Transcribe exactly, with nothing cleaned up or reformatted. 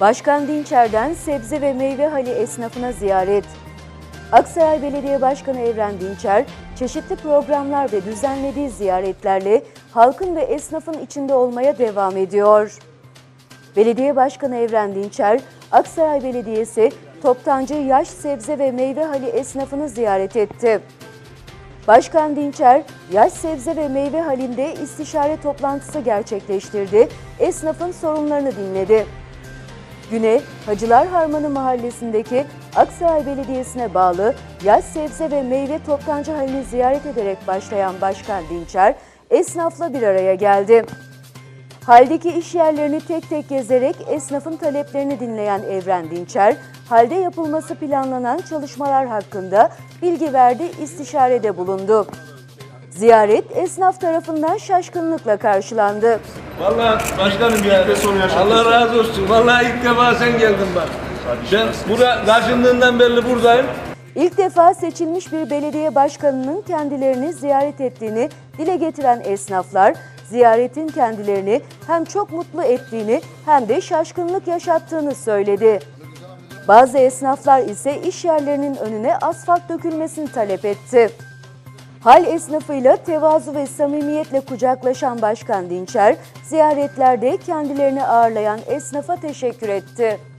Başkan Dinçer'den sebze ve meyve hali esnafına ziyaret. Aksaray Belediye Başkanı Evren Dinçer, çeşitli programlar ve düzenlediği ziyaretlerle halkın ve esnafın içinde olmaya devam ediyor. Belediye Başkanı Evren Dinçer, Aksaray Belediyesi Toptancı Yaş Sebze ve Meyve Hali esnafını ziyaret etti. Başkan Dinçer, yaş sebze ve meyve halinde istişare toplantısı gerçekleştirdi, esnafın sorunlarını dinledi. Güne, Hacılar Harmanı Mahallesi'ndeki Aksaray Belediyesi'ne bağlı yaş sebze ve meyve toptancı halini ziyaret ederek başlayan Başkan Dinçer, esnafla bir araya geldi. Haldeki iş yerlerini tek tek gezerek esnafın taleplerini dinleyen Evren Dinçer, halde yapılması planlanan çalışmalar hakkında bilgi verdi, istişarede bulundu. Ziyaret esnaf tarafından şaşkınlıkla karşılandı. Vallahi başkanım ya, Allah razı olsun. Vallahi ilk defa sen geldin bak. Ben burada karşındığından belli buradayım. İlk defa seçilmiş bir belediye başkanının kendilerini ziyaret ettiğini dile getiren esnaflar, ziyaretin kendilerini hem çok mutlu ettiğini hem de şaşkınlık yaşattığını söyledi. Bazı esnaflar ise iş yerlerinin önüne asfalt dökülmesini talep etti. Hal esnafıyla tevazu ve samimiyetle kucaklaşan Başkan Dinçer, ziyaretlerde kendilerini ağırlayan esnafa teşekkür etti.